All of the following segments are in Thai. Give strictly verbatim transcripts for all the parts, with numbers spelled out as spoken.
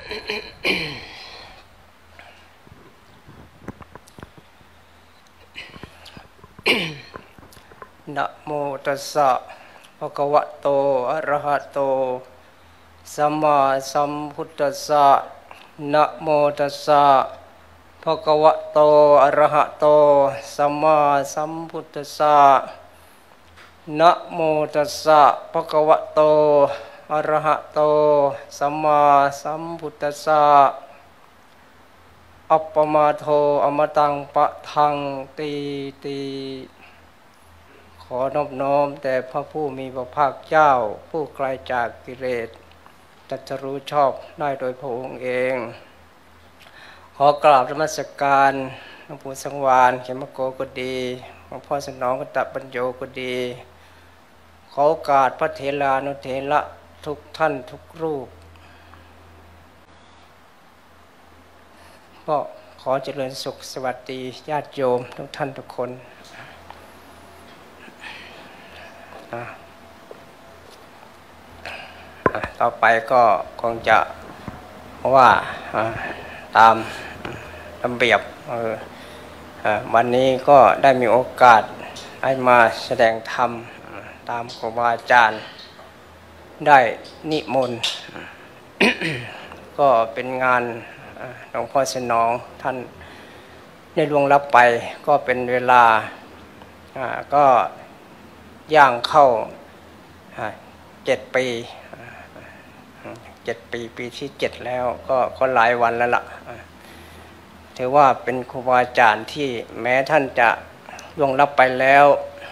นะโมตัสสะภะคะวะโตอะระหะโตสัมมาสัมพุทธัสสะนะโมตัสสะภะคะวะโตอะระหะโตสัมมาสัมพุทธัสสะนะโมตัสสะภะคะวะโตอะระหะโตสัมมาสัมพุทธัสสะอัปปมาโทอมตังปะทังตีตีขอนอบน้อมแต่พระผู้มีพระภาคเจ้าผู้ไกลจากกิเลสตรัสรู้ชอบได้โดยพระองค์เองขอกราบนมัสการหลวงปู่สังวาลเขมโกก็ดีหลวงพ่อสนองกตปัญโยก็ดีขอโอกาสพระเถรานุเถระทุกท่านทุกรูปก็ขอเจริญสุขสวัสดีญาติโยมทุกท่านทุกคนต่อไปก็คงจะว่าตามระเบียบวันนี้ก็ได้มีโอกาสให้มาแสดงธรรมตามครูบาอาจารย์ได้นิมนต์ ก็เป็นงานหลวงพ่อสนองท่านได้ล่วงลับไปก็เป็นเวลาก็ย่างเข้าเจ็ดปีเจ็ดปีปีที่เจ็ดแล้วก็ก็หลายวันแล้วล่ะถือว่าเป็นครูบาอาจารย์ที่แม้ท่านจะล่วงลับไปแล้ว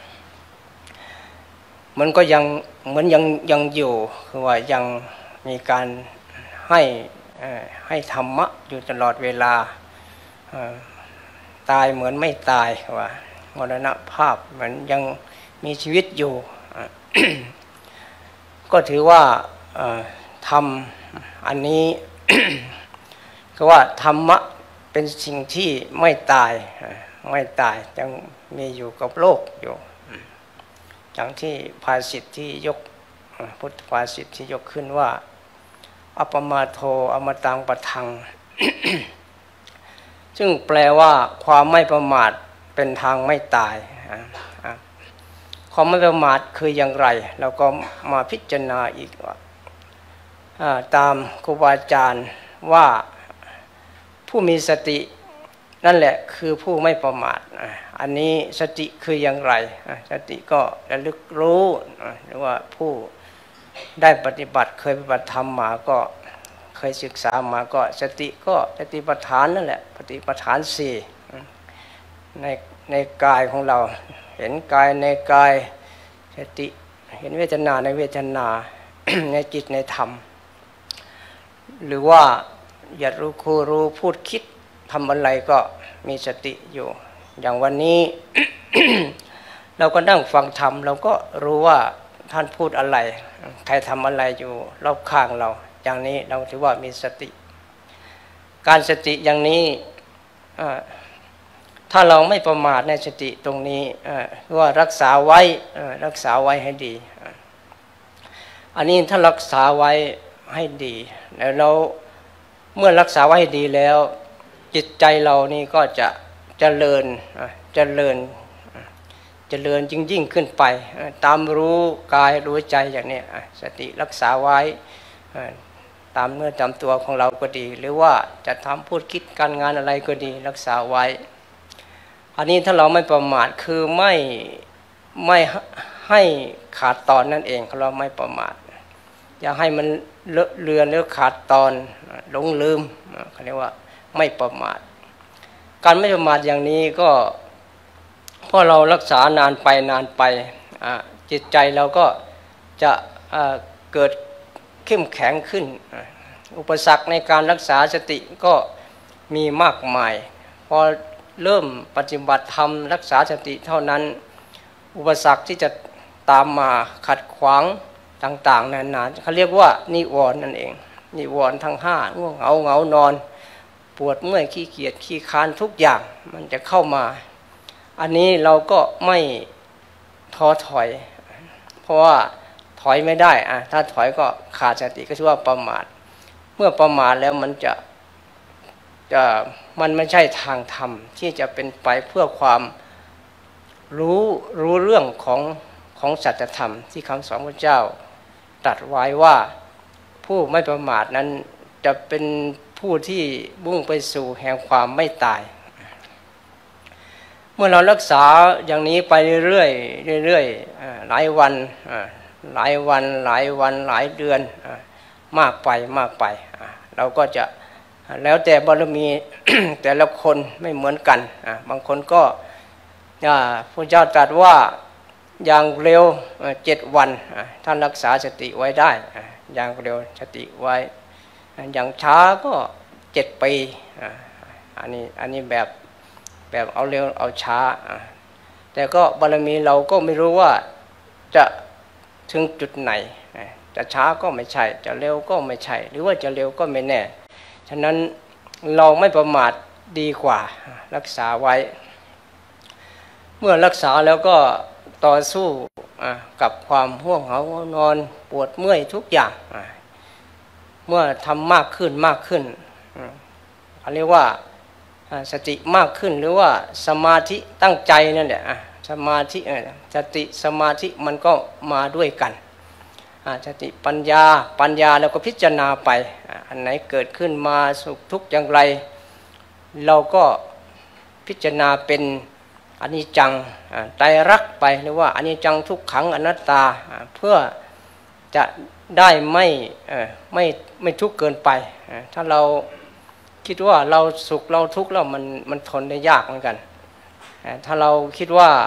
มันก็ยังเหมือนยังยังอยู่คือว่ายังมีการให้ให้ธรรมะอยู่ตลอดเวลาตายเหมือนไม่ตายว่ามรณภาพเหมือนยังมีชีวิตอยู่ ก็ถือว่าธรรมอันนี้ ก็ว่าธรรมะเป็นสิ่งที่ไม่ตายไม่ตายยังมีอยู่กับโลกอยู่อย่างที่ภาษิตที่ยกพุทธภาษิตที่ยกขึ้นว่าอัปปมาโทอมตังปะทัง ซึ่งแปลว่าความไม่ประมาทเป็นทางไม่ตายความไม่ประมาทคืออย่างไรเราก็มาพิจารณาอีกว่าตามครูบาอาจารย์ว่าผู้มีสตินั่นแหละคือผู้ไม่ประมาทอันนี้สติคืออย่างไรสติก็ระลึกรู้หรือว่าผู้ได้ปฏิบัติเคยปฏิบัติธรรมมาก็เคยศึกษามาก็สติก็สติปัฏฐานนั่นแหละปฏิปัฏฐานสี่ในในกายของเราเห็นกายในกายสติเห็นเวทนาในเวทนา ในจิตในธรรมหรือว่าอยากรู้คู่รู้พูดคิดทำอะไรก็มีสติอยู่อย่างวันนี้ เราก็นั่งฟังธรรมเราก็รู้ว่าท่านพูดอะไรใครทำอะไรอยู่รอบข้างเราอย่างนี้เราถือว่ามีสติการสติอย่างนี้ถ้าเราไม่ประมาทในสติตรงนี้ว่ารักษาไว้รักษาไว้ให้ดีอันนี้ถ้ารักษาไว้ให้ดีแล้วเราเมื่อรักษาไว้ให้ดีแล้วจิตใจเรานี่ก็จะเจริญเจริญเจริญยิ่งยิ่งขึ้นไปตามรู้กายรู้ใจอย่างนี้สติรักษาไว้ตามเนื้อตามตัวของเราก็ดีหรือว่าจะทำพูดคิดการงานอะไรก็ดีรักษาไว้อันนี้ถ้าเราไม่ประมาทคือไม่ไม่ให้ขาดตอนนั่นเองเราไม่ประมาทอย่าให้มันเลอะเลือนหรือขาดตอนหลงลืมเขาเรียกว่าไม่ประมาทการไม่ประมาทอย่างนี้ก็พอเรารักษานานไปนานไปจิตใจเราก็จะเกิดเข้มแข็งขึ้นอุปสรรคในการรักษาสติก็มีมากมายพอเริ่มปฏิบัติธรรมรักษาสติเท่านั้นอุปสรรคที่จะตามมาขัดขวางต่างๆนานาเขาเรียกว่านิวรณ์นั่นเองนิวรณ์ทั้งห้าง่วงเหงาเหงานอนปวดเมื่อยขี้เกียจขี้คร้านทุกอย่างมันจะเข้ามาอันนี้เราก็ไม่ท้อถอยเพราะว่าถอยไม่ได้อะถ้าถอยก็ขาดสติก็ชื่อว่าประมาทเมื่อประมาทแล้วมันจะจะมันไม่ใช่ทางธรรมที่จะเป็นไปเพื่อความรู้รู้เรื่องของของสัจธรรมที่คำสอนพระเจ้าตรัสไว้ว่าผู้ไม่ประมาทนั้นจะเป็นผู้ที่มุ่งไปสู่แห่งความไม่ตายเมื่อเรารักษาอย่างนี้ไปเรื่อยๆเรื่อยๆหลายวันหลายวันหลายวันหลายเดือนมากไปมากไปเราก็จะแล้วแต่บารมี แต่ละคนไม่เหมือนกันบางคนก็พระเจ้าตรัสว่าอย่างเร็วเจ็ดวันท่านรักษาสติไว้ได้อย่างเร็วสติไว้อย่างช้าก็เจ็ดปีอันนี้อันนี้แบบแบบเอาเร็วเอาช้าแต่ก็บารมีเราก็ไม่รู้ว่าจะถึงจุดไหนจะช้าก็ไม่ใช่จะเร็วก็ไม่ใช่หรือว่าจะเร็วก็ไม่แน่ฉะนั้นเราไม่ประมาทดีกว่ารักษาไว้เมื่อรักษาแล้วก็ต่อสู้กับความห่วงเหานอนปวดเมื่อยทุกอย่างเมื่อทำมากขึ้นมากขึ้นเขาเรียกว่าสติมากขึ้นหรือว่าสมาธิตั้งใจนั่นแหละสมาธิสติสมาธิมันก็มาด้วยกันสติปัญญาปัญญาแล้วก็พิจารณาไปอันไหนเกิดขึ้นมาสุขทุกข์อย่างไรเราก็พิจารณาเป็นอนิจจังไตรลักษณ์ไปหรือว่าอนิจจังทุกขังอนัตตาเพื่อจะได้ไม่ไม่ไม่ทุกข์เกินไปถ้าเราคิดว่าเราสุขเราทุกข์แล้วมันมันทนได้ยากเหมือนกันถ้าเราคิดว่า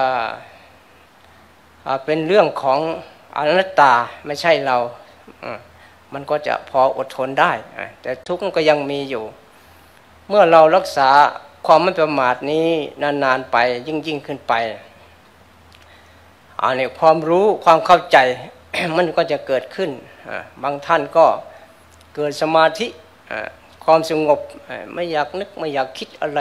เป็นเรื่องของอนัตตาไม่ใช่เรามันก็จะพออดทนได้แต่ทุกข์ก็ยังมีอยู่เมื่อเรารักษาความไม่ประมาทนี้นานๆไปยิ่งยิ่งขึ้นไปอันนี้ความรู้ความเข้าใจ มันก็จะเกิดขึ้นบางท่านก็เกิดสมาธิความสงบไม่อยากนึกไม่อยากคิดอะไร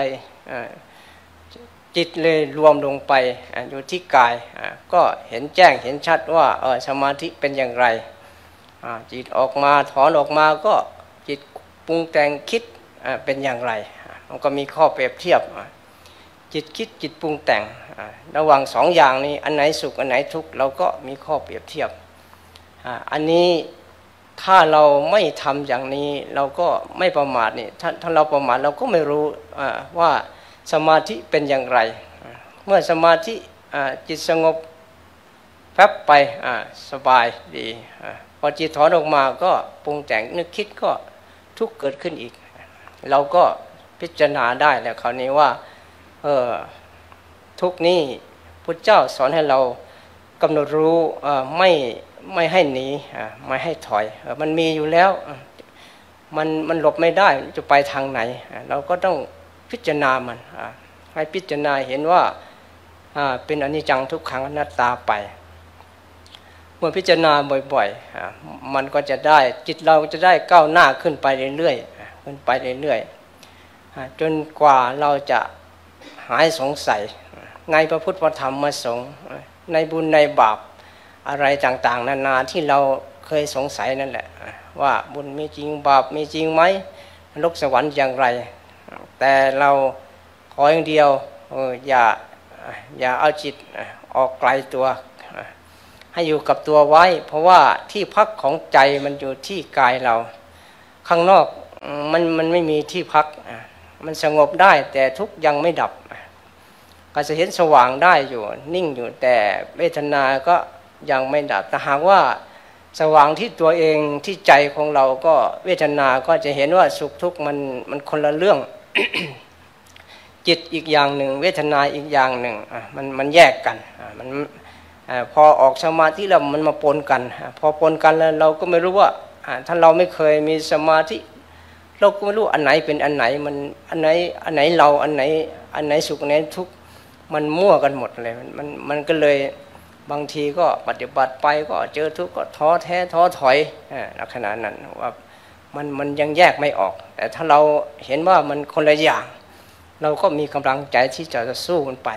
จิตเลยรวมลงไปอยู่ที่กายก็เห็นแจ้งเห็นชัดว่าเออสมาธิเป็นอย่างไรจิตออกมาถอนออกมาก็จิตปรุงแต่งคิดเป็นอย่างไรมันก็มีข้อเปรียบเทียบจิตคิดจิตปรุงแต่งระหว่างสองอย่างนี้อันไหนสุขอันไหนทุกข์เราก็มีข้อเปรียบเทียบอันนี้ถ้าเราไม่ทำอย่างนี้เราก็ไม่ประมาทนี่ถ้าถ้าเราประมาทเราก็ไม่รู้ว่าสมาธิเป็นอย่างไรเมื่อสมาธิจิตสงบแป๊บไปสบายดีพอจิตถอนออกมาก็ปรุงแต่งนึกคิดก็ทุกข์เกิดขึ้นอีกเราก็พิจารณาได้แล้วคราวนี้ว่าเออทุกนี้พุทธเจ้าสอนให้เรากำหนดรู้ไม่ไม่ให้หนีไม่ให้ถอยมันมีอยู่แล้วมันมันหลบไม่ได้จะไปทางไหนเราก็ต้องพิจารณามันให้พิจารณาเห็นว่าเป็นอนิจจังทุกขังอนัตตาไปเมื่อพิจารณาบ่อยๆมันก็จะได้จิตเราจะได้ก้าวหน้าขึ้นไปเรื่อยๆขึ้นไปเรื่อยๆจนกว่าเราจะหายสงสัยในพระพุทธธรรมประสงค์ในบุญในบาปอะไรต่างๆนานาที่เราเคยสงสัยนั่นแหละว่าบุญมีจริงบาปมีจริงไหมนรกสวรรค์อย่างไรแต่เราขออย่างเดียวอย่าอย่าเอาจิตออกไกลตัวให้อยู่กับตัวไว้เพราะว่าที่พักของใจมันอยู่ที่กายเราข้างนอกมันมันไม่มีที่พักมันสงบได้แต่ทุกข์ยังไม่ดับก็จะเห็นสว่างได้อยู่นิ่งอยู่แต่เวทนาก็ยังไม่ดับแต่หากว่าสว่างที่ตัวเองที่ใจของเราก็เวทนาก็จะเห็นว่าสุขทุกข์มันมันคนละเรื่อง จิตอีกอย่างหนึ่งเวทนาอีกอย่างหนึ่งมันมันแยกกันมันพอออกสมาธิแล้วมันมาปนกันพอปนกันแล้วเราก็ไม่รู้ว่าถ้าเราไม่เคยมีสมาธิเราก็ไม่รู้อันไหนเป็นอันไหนมันอันไหนอันไหนเราอันไหนอันไหนสุขอันไหนทุกข์มันมั่วกันหมดเลยมันมันมันก็เลยบางทีก็ปฏิบัติไปก็เจอทุกข์ก็ท้อแท้ท้อถอยลักษณะนั้นว่ามันมันยังแยกไม่ออกแต่ถ้าเราเห็นว่ามันคนละอย่างเราก็มีกำลังใจที่จะสู้มันไป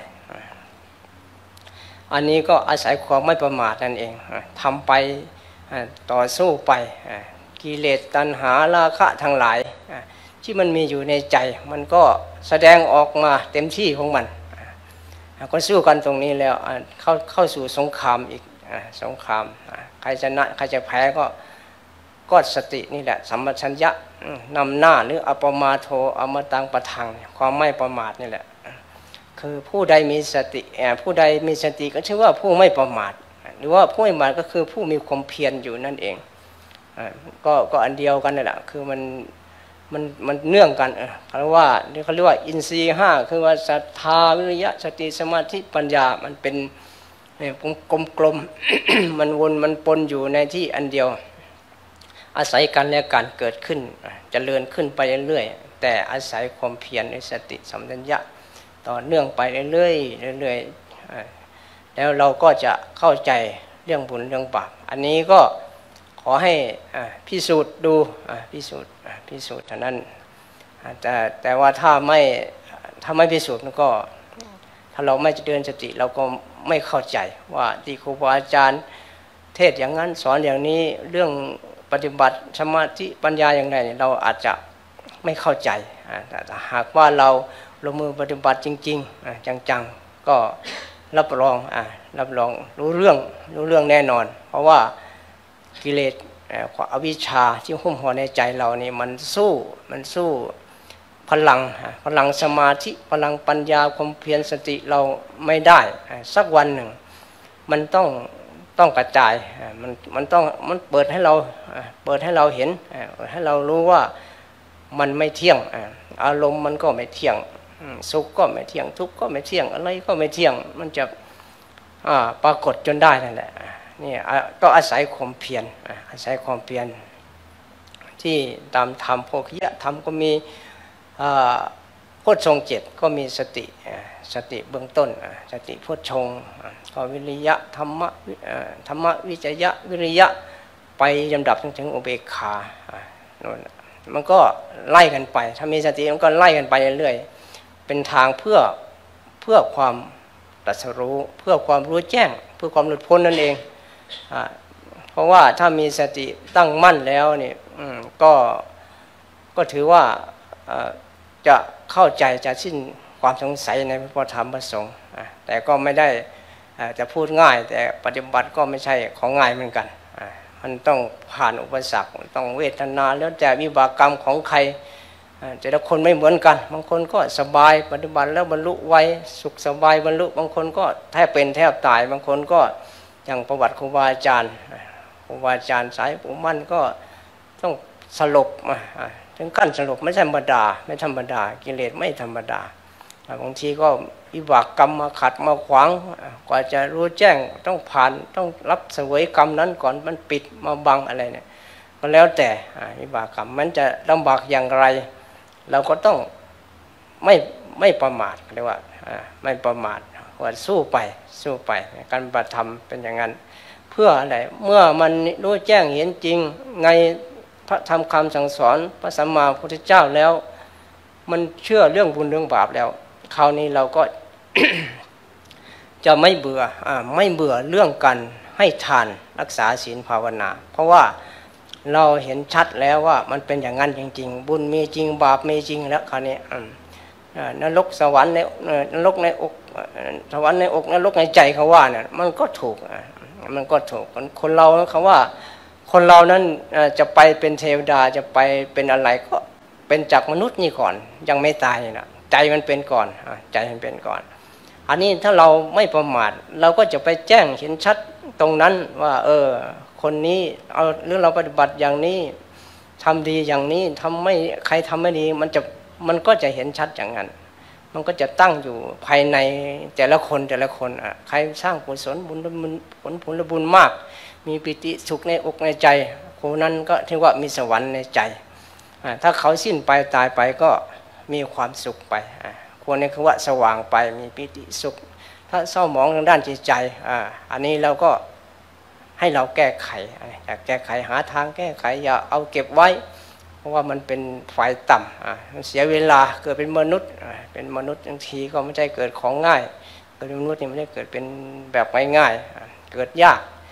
อันนี้ก็อาศัยความไม่ประมาทนั่นเองทำไปต่อสู้ไปกกิเลสตัณหาราคะทั้งหลายที่มันมีอยู่ในใจมันก็แสดงออกมาเต็มที่ของมันก็สู้กันตรงนี้แล้วเข้าเข้าสู่สงครามอีกสงครามใครชนะใครจะแพ้ก็ก็สตินี่แหละสัมปชัญญะนำหน้าหรืออัปปมาโทอมตังปะทังความไม่ประมาทนี่แหละคือผู้ใดมีสติผู้ใดมีสติก็ชื่อว่าผู้ไม่ประมาทหรือว่าผู้ไม่ประมาทก็คือผู้มีความเพียรอยู่นั่นเองก็ก็อันเดียวกันนี่แหละคือมันมันมันเนื่องกันเพราะว่าเขาเรียกว่าอินทรีย์ห้าคือว่าศรัทธาวิริยะสติสมาธิปัญญามันเป็นกลมกลม มันวนมันปนอยู่ในที่อันเดียวอาศัยกันและการเกิดขึ้นเจริญขึ้นไปเรื่อยๆแต่อาศัยความเพียรในสติสัมปชัญญะต่อเนื่องไปเรื่อยๆเรื่อยๆแล้วเราก็จะเข้าใจเรื่องบุญเรื่องบาปอันนี้ก็ขอให้พิสูจน์ดูพิสูจน์พิสูจน์เท่านั้นแต่แต่ว่าถ้าไม่ถ้าไม่พิสูจน์ก็ถ้าเราไม่เดินสติเราก็ไม่เข้าใจว่าที่ครูบาอาจารย์เทศอย่างนั้นสอนอย่างนี้เรื่องปฏิบัติสมาธิปัญญาอย่างไรเราอาจจะไม่เข้าใจแต่หากว่าเราลงมือปฏิบัติจริงๆจังๆก็รับรองรับรองรู้เรื่องรู้เรื่องแน่นอนเพราะว่ากิเลสอวิชชาที่หุ้มห่อในใจเรานี่มันสู้มันสู้พลังพลังสมาธิพลังปัญญาความเพียรสติเราไม่ได้สักวันหนึ่งมันต้องต้องกระจายมันมันต้องมันเปิดให้เราเปิดให้เราเห็นให้เรารู้ว่ามันไม่เที่ยงอารมณ์มันก็ไม่เที่ยงสุขก็ไม่เที่ยงทุกข์ก็ไม่เที่ยงอะไรก็ไม่เที่ยงมันจะปรากฏจนได้นั่นแหละนี่ก็อาศัยความเพียรอาศัยความเพียรที่ตามธรรมโภคิยธรรมก็มีโพชฌงค์เจ็ดก็มีสติสติเบื้องต้นสติโพชฌงค์ก็วิริยะธรรมะธรรมะวิจยะวิริยะไปลำดับจนถึงอุเบกขามันก็ไล่กันไปถ้ามีสติมันก็ไล่กันไปเรื่อยๆเป็นทางเพื่อเพื่อความตรัสรู้เพื่อความรู้แจ้งเพื่อความหลุดพ้นนั่นเองเพราะว่าถ้ามีสติตั้งมั่นแล้วนี่ก็ก็ถือว่าจะเข้าใจจะสิ้นความสงสัยในพระพุทธธรรมพระสงฆ์แต่ก็ไม่ได้จะพูดง่ายแต่ปฏิบัติก็ไม่ใช่ของง่ายเหมือนกันมันต้องผ่านอุปสรรคต้องเวทนาแล้วแต่วิบากกรรมของใครแต่ละคนไม่เหมือนกันบางคนก็สบายปฏิบัติแล้วบรรลุไวสุขสบายบรรลุบางคนก็แทบเป็นแทบตายบางคนก็อย่างประวัติครูบาอาจารย์ครูบาอาจารย์สายปู่มั่นก็ต้องสลบถึงขั้นสลบไม่ธรรมดาไม่ธรรมดากิเลสไม่ธรรมดาบางทีก็วิบากกรรมมาขัดมาขวางกว่าจะรู้แจ้งต้องผ่านต้องรับเสวยกรรมนั้นก่อนมันปิดมาบังอะไรเนี่ยก็แล้วแต่วิบากกรรมมันจะลำบากอย่างไรเราก็ต้องไม่ไม่ประมาทเรียกว่าไม่ประมาทว่าสู้ไปสู้ไปการปฏิธรรมเป็นอย่างนั้นเพื่ออะไรเมื่อมันรู้แจ้งเห็นจริงในพระธรรมคำสั่งสอนพระสัมมาสัมพุทธเจ้าแล้วมันเชื่อเรื่องบุญเรื่องบาปแล้วคราวนี้เราก็ จะไม่เบื่ออ่าไม่เบื่อเรื่องการให้ทานรักษาศีลภาวนาเพราะว่าเราเห็นชัดแล้วว่ามันเป็นอย่างนั้นจริงๆบุญมีจริงบาปมีจริงแล้วคราวนี้นรกสวรรค์ในนรกในอกสวรรค์ในอกนรกในใจเขาว่าเนี่ยมันก็ถูกมันก็ถูกคนเราเขาว่าคนเรานั้นจะไปเป็นเทวดาจะไปเป็นอะไรก็เป็นจากมนุษย์นี่ก่อนยังไม่ตายนะใจมันเป็นก่อนใจมันเป็นก่อนอันนี้ถ้าเราไม่ประมาทเราก็จะไปแจ้งเห็นชัดตรงนั้นว่าเออคนนี้เอาหรือเราปฏิบัติอย่างนี้ทำดีอย่างนี้ทำไม่ใครทำไม่ดีมันจะมันก็จะเห็นชัดอย่างนั้นมันก็จะตั้งอยู่ภายในแต่ละคนแต่ละคนอ่ะใครสร้างกุศลบุญผลผลบุญมากมีปิติสุขในอกในใจคนนั้นก็ถือว่ามีสวรรค์ในใจถ้าเขาสิ้นไปตายไปก็มีความสุขไปคนนี้คือว่าสว่างไปมีปิติสุขถ้าเศร้าหมองทางด้านจิตใจอันนี้เราก็ให้เราแก้ไขอยากแก้ไขหาทางแก้ไขอย่าเอาเก็บไว้เพราะว่ามันเป็นฝ่ายต่ำมันเสียเวลาเกิดเป็นมนุษย์เป็นมนุษย์บางทีก็ไม่ใช่เกิดของง่ายเกิดเป็นมนุษย์นี่ไม่ได้เกิดเป็นแบบง่ายๆเกิดยาก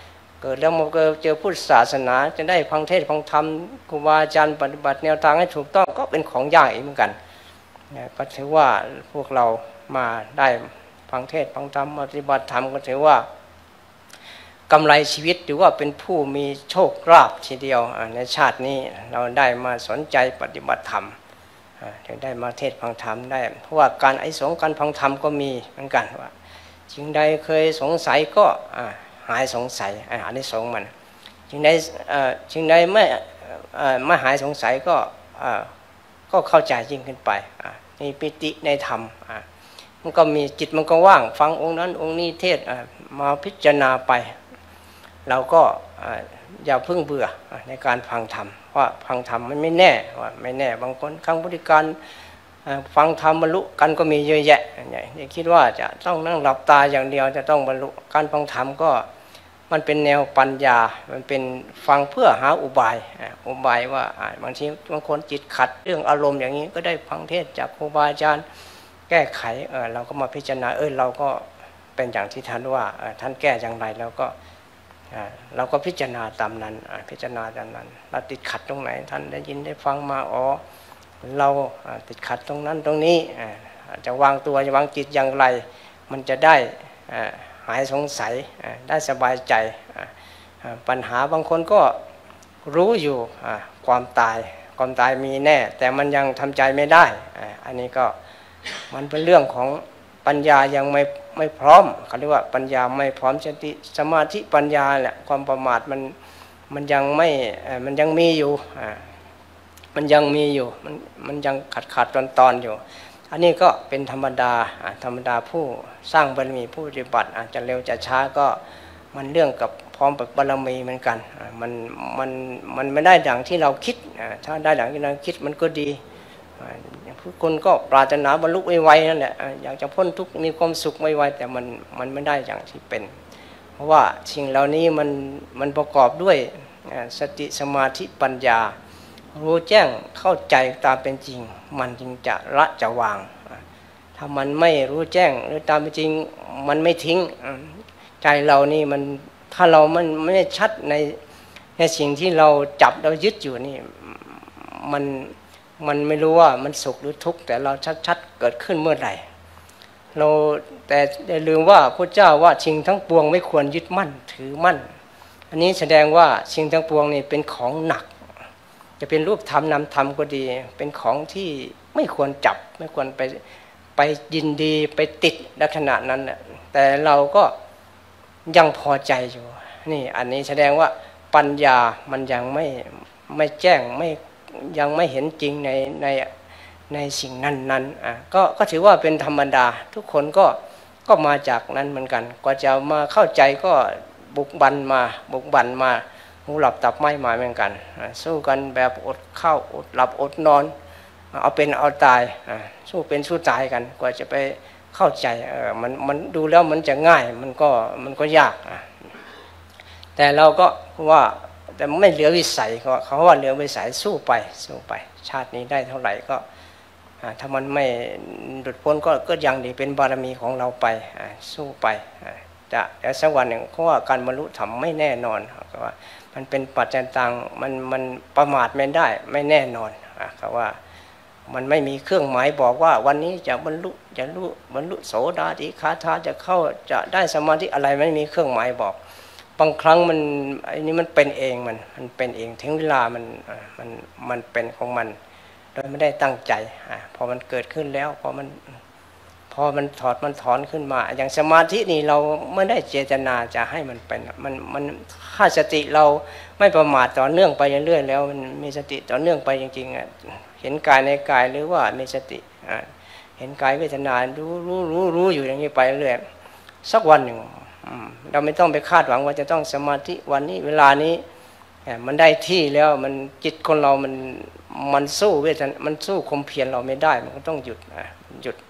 เกิดแล้วมาเจอพุทธศาสนาจะได้ฟังเทศน์ฟังธรรมครูบาอาจารย์ปฏิบัติแนวทางให้ถูกต้องก็เป็นของยากอีกเหมือนกันก็ถือว่าพวกเรามาได้ฟังเทศน์ฟังธรรมปฏิบัติธรรมก็ถือว่ากำไรชีวิตหรือว่าเป็นผู้มีโชคลาภทีเดียวในชาตินี้เราได้มาสนใจปฏิบัติธรรมถึงได้มาเทศน์ฟังธรรมได้เพราะว่าการไอ้สงการฟังธรรมก็มีเหมือนกันว่าสิ่งใดเคยสงสัยก็หายสงสัยอันนี้สงมันสิ่งใดสิ่งใดไม่ไม่หายสงสัยก็ก็เข้าใจยิ่งขึ้นไปมีปิติในธรรมมันก็มีจิตมันก็ว่างฟังองค์นั้นองค์นี้เทศมาพิจารณาไปเราก็อย่าเพิ่งเบื่อในการฟังธรรมว่าฟังธรรมมันไม่แน่ว่าไม่แน่บางคนครั้งพุทธการฟังธรรมบรรลุกันก็มีเยอะแยะอย่าคิดว่าจะต้องนั่งหลับตาอย่างเดียวจะต้องบรรลุการฟังธรรมก็มันเป็นแนวปัญญามันเป็นฟังเพื่อหาอุบายอุบายว่าบางทีบางคนจิตขัดเรื่องอารมณ์อย่างนี้ก็ได้ฟังเทศจากครูบาอาจารย์แก้ไขเออเราก็มาพิจารณาเออเราก็เป็นอย่างที่ท่านว่าท่านแก้อย่างไรแล้วก็เราก็พิจารณาตามนั้นพิจารณาตามนั้นเราติดขัดตรงไหนท่านได้ยินได้ฟังมาอ๋อเราติดขัดตรงนั้นตรงนี้จะวางตัวจะวางจิตอย่างไรมันจะได้หายสงสัยได้สบายใจปัญหาบางคนก็รู้อยู่ความตายความตายมีแน่แต่มันยังทำใจไม่ได้อันนี้ก็มันเป็นเรื่องของปัญญายังไม่ไม่พร้อมเขาเรียกว่าปัญญาไม่พร้อมสติสมาธิปัญญาแหละความประมาทมันมันยังไม่มันยังมีอยู่มันยังมีอยู่มันมันยังขาดขาดตอนตอนอยู่อันนี้ก็เป็นธรรมดาธรรมดาผู้สร้างบารมีผู้ปฏิบัติอาจจะเร็วจะช้าก็มันเรื่องกับพร้อมกับบารมีเหมือนกันมันมันมันไม่ได้ดังที่เราคิดถ้าได้ดังที่เราคิดมันก็ดีทุกคนก็ปรารถนาบรรลุไวๆนั่นแหละอยากจะพ้นทุกข์มีความสุขไวๆแต่มันมันไม่ได้อย่างที่เป็นเพราะว่าสิ่งเหล่านี้มันมันประกอบด้วยสติสมาธิปัญญารู้แจ้งเข้าใจตามเป็นจริงมันจึงจะละจะวางถ้ามันไม่รู้แจ้งหรือตามเป็นจริงมันไม่ทิ้งใจเรานี่มันถ้าเรามันไม่ชัดในในสิ่งที่เราจับเรายึดอยู่นี่มันมันไม่รู้ว่ามันสุขหรือทุกข์แต่เราชัดๆเกิดขึ้นเมื่อไหร่เราแต่อย่าลืมว่าพระเจ้าว่าสิ่งทั้งปวงไม่ควรยึดมั่นถือมั่นอันนี้แสดงว่าสิ่งทั้งปวงนี่เป็นของหนักจะเป็นรูปธรรมนามธรรมก็ดีเป็นของที่ไม่ควรจับไม่ควรไปไปยินดีไปติดลักษณะนั้นแต่เราก็ยังพอใจอยู่นี่อันนี้แสดงว่าปัญญามันยังไม่ไม่แจ้งไม่ยังไม่เห็นจริงในในในสิ่งนั้นนั้นอ่ะก็ก็ถือว่าเป็นธรรมดาทุกคนก็ก็มาจากนั้นเหมือนกันกว่าจะมาเข้าใจก็บุกบันมาบุกบันมาหูหลับตับไหม้มาเหมือนกันสู้กันแบบอดข้าวอดหลับอดนอนเอาเป็นเอาตายสู้เป็นสู้ตายกันกว่าจะไปเข้าใจเออมันมันดูแล้วมันจะง่ายมันก็มันก็ยากแต่เราก็ว่าแต่ไม่เหลือวิสัยเขาว่าเหลือวิสัยสู้ไปสู้ไปชาตินี้ได้เท่าไหร่ก็ถ้ามันไม่หลุดพ้นก็ก็ยังดีเป็นบารมีของเราไปสู้ไปจะแต่สักวันหนึ่งเพราะว่าการบรรลุธรรมไม่แน่นอนก็ว่ามันเป็นปัจจัยต่างมันมันประมาทไม่ได้ไม่แน่นอนเขาว่ามันไม่มีเครื่องหมายบอกว่าวันนี้จะบรรลุจะรู้บรรลุโสดาติคาถาจะเข้าจะได้สมาธิอะไรไม่มีเครื่องหมายบอกบางครั้งมันไอ้นี่มันเป็นเองมันมันเป็นเองถึงเวลามันมันมันเป็นของมันโดยไม่ได้ตั้งใจอ่าพอมันเกิดขึ้นแล้วพอมันพอมันถอดมันถอนขึ้นมาอย่างสมาธินี่เราไม่ได้เจตนาจะให้มันเป็นมันมันถ้าสติเราไม่ประมาทต่อเนื่องไปเรื่อยๆแล้วมันมีสติต่อเนื่องไปจริงๆอ่ะเห็นกายในกายหรือว่ามีสติอ่าเห็นกายเวทนารู้รู้รู้รู้อยู่อย่างนี้ไปเรื่อยสักวันหนึ่งเราไม่ต้องไปคาดหวังว่าจะต้องสมาธิวันนี้เวลานี้มันได้ที่แล้วมันจิตคนเรามันมันสู้เวทนามันสู้ความเพียรเราไม่ได้มันก็ต้องหยุดหยุด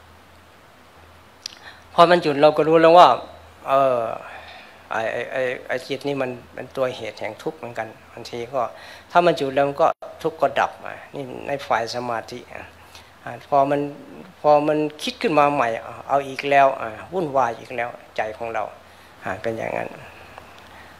พอมันหยุดเราก็รู้แล้วว่าเออไอไอไอไอจิตนี่มันเป็นตัวเหตุแห่งทุกข์เหมือนกันบางทีก็ถ้ามันหยุดแล้วมันก็ทุกข์ก็ดับนี่ในฝ่ายสมาธิพอมันพอมันคิดขึ้นมาใหม่เอาอีกแล้ววุ่นวายอีกแล้วใจของเราเป็นอย่างนั้น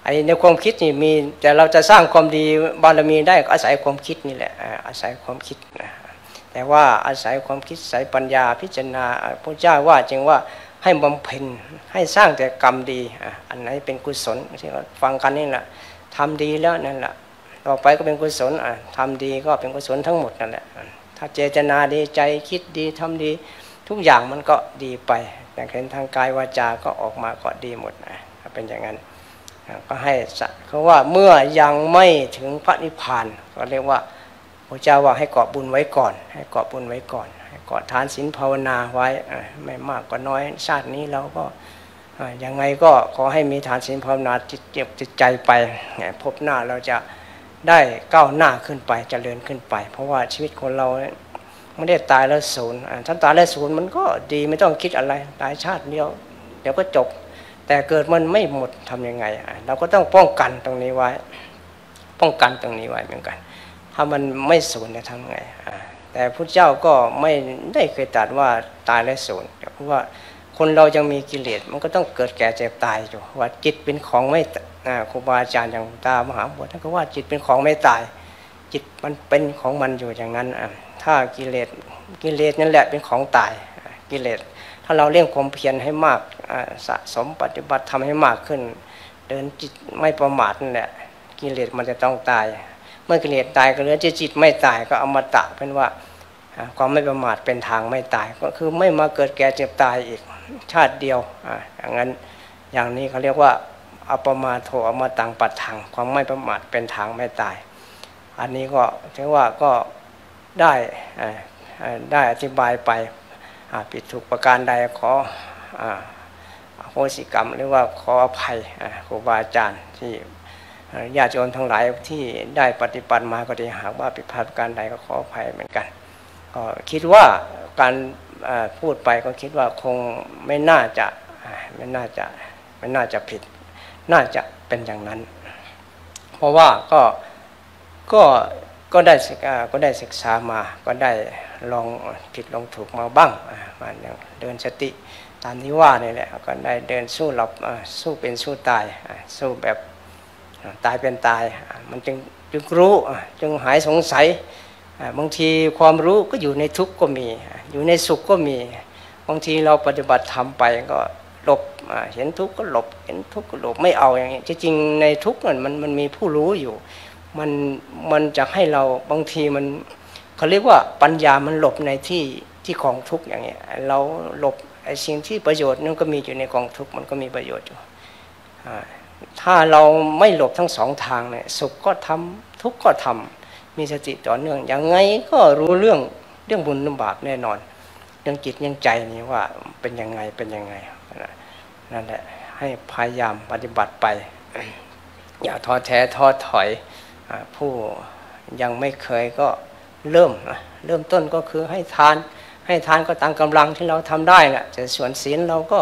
ไอ้ในความคิดนี่มีแต่เราจะสร้างความดีบารมีได้ก็อาศัยความคิดนี่แหละอาศัยความคิดนะแต่ว่าอาศัยความคิดอาศัยปัญญาพิจารณาพระเจ้าว่าจึงว่าให้บำเพ็ญให้สร้างแต่กรรมดีอันไหนเป็นกุศลที่เราฟังกันนี่แหละทำดีแล้วนั่นแหละต่อไปก็เป็นกุศลทำดีก็เป็นกุศลทั้งหมดนั่นแหละถ้าเจตนาดีใจคิดดีทำดีทุกอย่างมันก็ดีไปอย่างเห็นทางกายวาจาก็ออกมาก็ดีหมดนะเป็นอย่างนั้นก็ให้เขาว่าเมื่อยังไม่ถึงพระนิพพานก็เรียกว่าพระเจ้าว่าให้เกาะบุญไว้ก่อนให้เกาะบุญไว้ก่อนให้เกาะทานศีลภาวนาไว้ไม่มากก็น้อยชาตินี้เราก็ยังไงก็ขอให้มีทานศีลภาวนาจิตเจ็บจิตใจไปพบหน้าเราจะได้ก้าวหน้าขึ้นไปเจริญขึ้นไปเพราะว่าชีวิตคนเราไม่ได้ตายแล้วศูนย์ถ้าตายแล้วศูนย์มันก็ดีไม่ต้องคิดอะไรตายชาติเดียวเดี๋ยวก็จบแต่เกิดมันไม่หมดทำยังไงเราก็ต้องป้องกันตรงนี้ไว้ป้องกันตรงนี้ไว้เหมือนกันถ้ามันไม่ศูนย์จะทำไงแต่พระเจ้าก็ไม่ได้เคยตรัสว่าตายแล้วศูนย์เพราะว่าคนเรายังมีกิเลสมันก็ต้องเกิดแก่เจ็บตายอยู่ว่าจิตเป็นของไม่ครูบาอาจารย์อย่างตามหาบวชท่านก็ว่าจิตเป็นของไม่ตายจิตมันเป็นของมันอยู่อย่างนั้นถ้ากิเลสกิเลสนั่นแหละเป็นของตายกิเลสถ้าเราเร่งความเพียรให้มากสะสมปฏิบัติทำให้มากขึ้นเดินจิตไม่ประมาทนั่นแหละกิเลสมันจะต้องตายเมื่อกิเลสตายก็เหลือจิตไม่ตายก็อมตะเป็นว่าความไม่ประมาทเป็นทางไม่ตายก็คือไม่มาเกิดแก่เจ็บตายอีกชาติเดียวอย่างนั้นอย่างนี้เขาเรียกว่าอัปมาโทอมตังปัฏฐังความไม่ประมาทเป็นทางไม่ตายอันนี้ก็ถือว่าก็ได้ได้อธิบายไปผิดถูกประการใดขออโหสิกรรมหรือว่าขออภัยครูบาอาจารย์ที่ญาติโยมทั้งหลายที่ได้ปฏิบัติมาก็ดีหากว่าผิดพลาดประการใดก็ขออภัยเหมือนกันก็คิดว่าการพูดไปก็คิดว่าคงไม่น่าจะไม่น่าจะไม่น่าจะผิดน่าจะเป็นอย่างนั้นเพราะว่าก็ก็ก็ได้ศึกษาก็ได้ศึกษามาก็ได้ลองผิดลองถูกมาบ้างมาเดินสติตามที่ว่านี่แหละก็ได้เดินสู้หลบสู้เป็นสู้ตายสู้แบบตายเป็นตายมันจึงจึงรู้จึงหายสงสัยบางทีความรู้ก็อยู่ในทุกข์ก็มีอยู่ในสุขก็มีบางทีเราปฏิบัติทำไปก็หลบเห็นทุกข์ก็หลบเห็นทุกข์ก็หลบไม่เอาอย่างนี้จริงๆในทุกข์นั้นมันมันมีผู้รู้อยู่มันมันจะให้เราบางทีมันเขาเรียกว่าปัญญามันหลบในที่ที่กองทุกข์อย่างเงี้ยเราหลบไอ้สิ่งที่ประโยชน์นั่นก็มีอยู่ในกองทุกข์มันก็มีประโยชน์อยู่ถ้าเราไม่หลบทั้งสองทางเนี่ยสุขก็ทำทุกข์ก็ทำมีสติต่อเนื่องยังไงก็รู้เรื่องเรื่องบุญเรื่องบาปแน่นอนเรื่องจิตเรื่องใจนี่ว่าเป็นยังไงเป็นยังไงนั่นแหละให้พยายามปฏิบัติไปอย่าท้อแท้ท้อถอยผู้ยังไม่เคยก็เริ่มเริ่มต้นก็คือให้ทานให้ทานก็ตามกำลังที่เราทำได้แหละแต่ส่วนศีลเราก็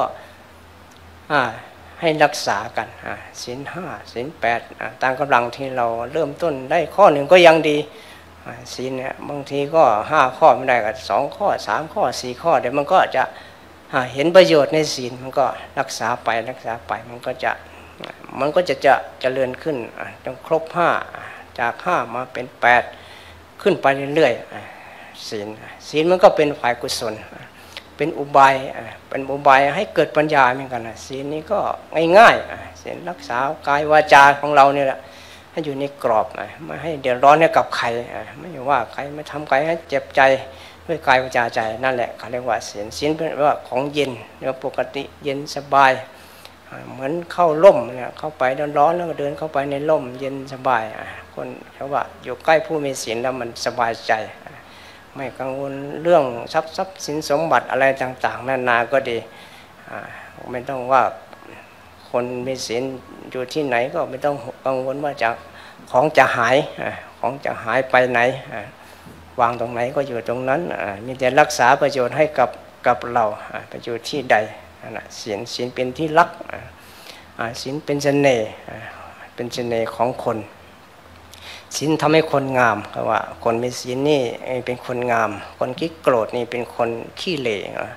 ให้รักษากันศีลห้าศีลแปดตามกำลังที่เราเริ่มต้นได้ข้อหนึ่งก็ยังดีศีลเนี่ยบางทีก็ห้าข้อไม่ได้ก็สองข้อสามข้อสี่ข้อเดี๋ยวมันก็จะเห็นประโยชน์ในศีลมันก็รักษาไปรักษาไปมันก็จะมันก็จะจะเจริญขึ้นจนครบห้าจากห้ามาเป็นแปดขึ้นไปเรื่อยๆศีลศีลมันก็เป็นฝ่ายกุศลเป็นอุบายเป็นอุบายให้เกิดปัญญาเหมือนกันนะศีลนี้ก็ง่ายๆศีลรักษากายวาจาของเราเนี่ยแหละให้อยู่ในกรอบไม่ให้เดือดร้อนให้กับใครไม่ว่าใครไม่ทำใครให้เจ็บใจด้วยกายวาจาใจนั่นแหละเขาเรียกว่าศีลศีลเป็นว่าของเย็นเนื้อปกติเย็นสบายเหมือนเข้าร่มเนี่ยเข้าไปร้อนๆแล้วก็เดินเข้าไปในร่มเย็นสบายคนเขาว่าอยู่ใกล้ผู้มีศีลแล้วมันสบายใจไม่กังวลเรื่องทรัพย์ทรัพย์สินสมบัติอะไรต่างๆนานาก็ดีไม่ต้องว่าคนมีศีลอยู่ที่ไหนก็ไม่ต้องกังวลว่าจะของจะหายของจะหายไปไหนวางตรงไหนก็อยู่ตรงนั้นมีแต่รักษาประโยชน์ให้กับกับเราประโยชน์ที่ใดศีลศีลเป็นที่รักศีลเป็นเสน่ห์เป็นเสน่ห์ของคนศีลทำให้คนงามเพราะว่าคนมีศีลนี่เป็นคนงามคนขี้โกรธนี่เป็นคนขี้เหร่ค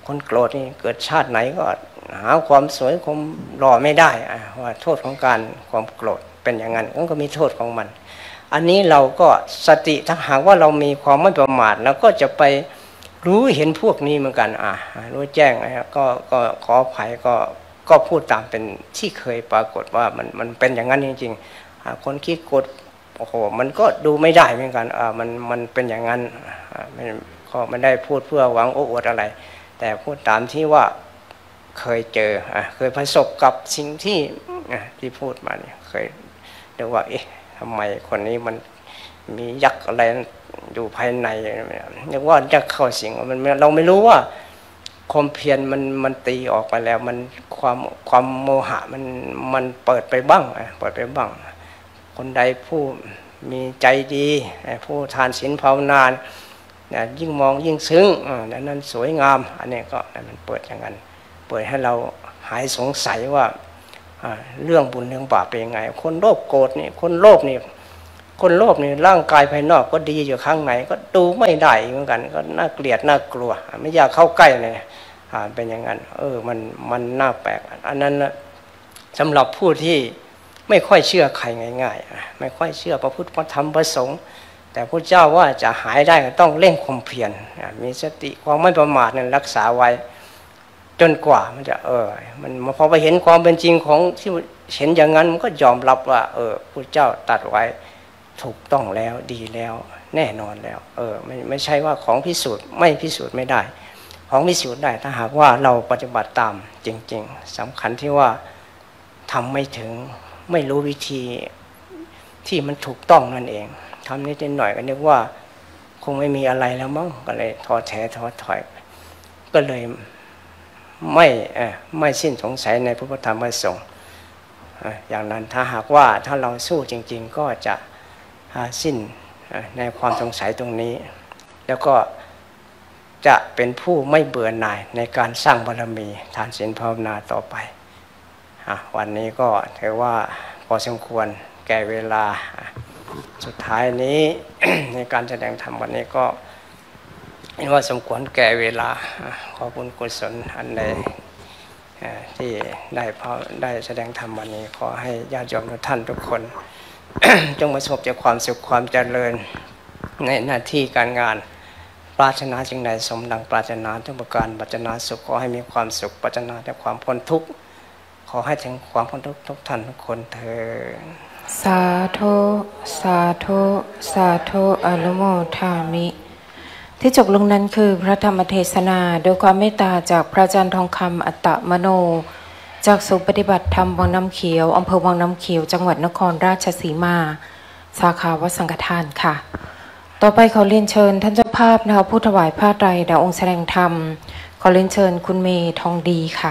คนโกรธนี่เกิดชาติไหนก็หาความสวยความหล่อไม่ได้ว่าโทษของการความโกรธเป็นอย่างนั้นมันก็มีโทษของมันอันนี้เราก็สติถ้าหากว่าเรามีความไม่ประมาทแล้วก็จะไปรู้เห็นพวกนี้เหมือนกันอ่ะรู้แจ้งนะครับก็ก็ขออภัยก็ก็พูดตามเป็นที่เคยปรากฏว่ามันมันเป็นอย่างนั้นจริงๆคนคิดกดโอ้โหมันก็ดูไม่ได้เหมือนกันอ่ามันมันเป็นอย่างนั้นไม่ก็ไม่ได้พูดเพื่อหวังโอ้อวดอะไรแต่พูดตามที่ว่าเคยเจออ่ะเคยประสบกับสิ่งที่ที่พูดมาเนี่ยเคยเรียกว่าเอ๊ะทำไมคนนี้มันมียักษ์อะไรอยู่ภายในเรียกว่ายักษ์เข้าสิงมันเราไม่รู้ว่าความเพียรมันมันตีออกไปแล้วมันความความโมหะมันมันเปิดไปบ้างเปิดไปบ้างคนใดผู้มีใจดีผู้ทานศีลภาวนายิ่งมองยิ่งซึ้งดังนั้นสวยงามอันนี้ก็มันเปิดอย่างนั้นเปิดให้เราหายสงสัยว่าเรื่องบุญเรื่องบาปเป็นยังไงคนโลภโกรธนี่คนโลภนี่คนโลภนี่ร่างกายภายนอกก็ดีอยู่ข้างในก็ดูไม่ได้เหมือนกันก็น่าเกลียดน่ากลัวไม่อยากเข้าใกล้เลยเป็นอย่างนั้นเออมันมันน่าแปลกอันนั้นสำหรับผู้ที่ไม่ค่อยเชื่อใครง่ายๆไม่ค่อยเชื่อพระพุทธพระธรรมพระสงฆ์แต่พระเจ้าว่าจะหายได้ก็ต้องเร่งความเพียรมีสติความไม่ประมาทนั้นรักษาไว้จนกว่ามันจะเออมันพอไปเห็นความเป็นจริงของที่เห็นอย่างนั้นมันก็ยอมรับว่าเออพระเจ้าตรัสไว้ถูกต้องแล้วดีแล้วแน่นอนแล้วเออไม่ไม่ใช่ว่าของพิสูจน์ไม่พิสูจน์ไม่ได้ของพิสูจน์ได้ถ้าหากว่าเราปฏิบัติตามจริงๆสำคัญที่ว่าทำไม่ถึงไม่รู้วิธีที่มันถูกต้องนั่นเองทำนิดหน่อยก็นึกว่าคงไม่มีอะไรแล้วมั้งก็เลยท้อแท้ท้อถอยก็เลยไม่ไม่สิ้นสงสัยในพระพุทธธรรมพระสงฆ์อย่างนั้นถ้าหากว่าถ้าเราสู้จริงๆก็จะสิ้นในความสงสัยตรงนี้แล้วก็จะเป็นผู้ไม่เบื่อหน่ายในการสร้างบารมีทานศีลภาวนาต่อไปวันนี้ก็ถือว่าพอสมควรแก่เวลาสุดท้ายนี้ ในการแสดงธรรมวันนี้ก็เห็นว่าสมควรแก่เวลาขอบุญกุศลอันใดที่ได้พอได้แสดงธรรมวันนี้ขอให้ญาติโยมทุกท่านทุกคน จงประสบจากความสุขความเจริญในหน้าที่การงานปรารถนาสิ่งใดสมดังปรารถนาทุกประการปรารถนาสุขขอให้มีความสุขปรารถนาแต่ความพ้นทุกข์ขอให้ถึงความพ้นทุกข์ทุกท่านทุกคนเถิดสาธุสาธุสาธุอนุโมทามิที่จบลงนั้นคือพระธรรมเทศนาโดยความเมตตาจากพระอาจารย์ทองคำอัตตมโนจากศูนย์ปฏิบัติธรรมวังน้ำเขียวอำเภอวังน้ำเขียวจังหวัดนครราชสีมาสาขาวัดสังฆทานค่ะต่อไปขอเรียนเชิญท่านเจ้าภาพนะคะผู้ถวายผ้าไตรแด่องค์แสดงธรรมขอเรียนเชิญคุณเมย์ทองดีค่ะ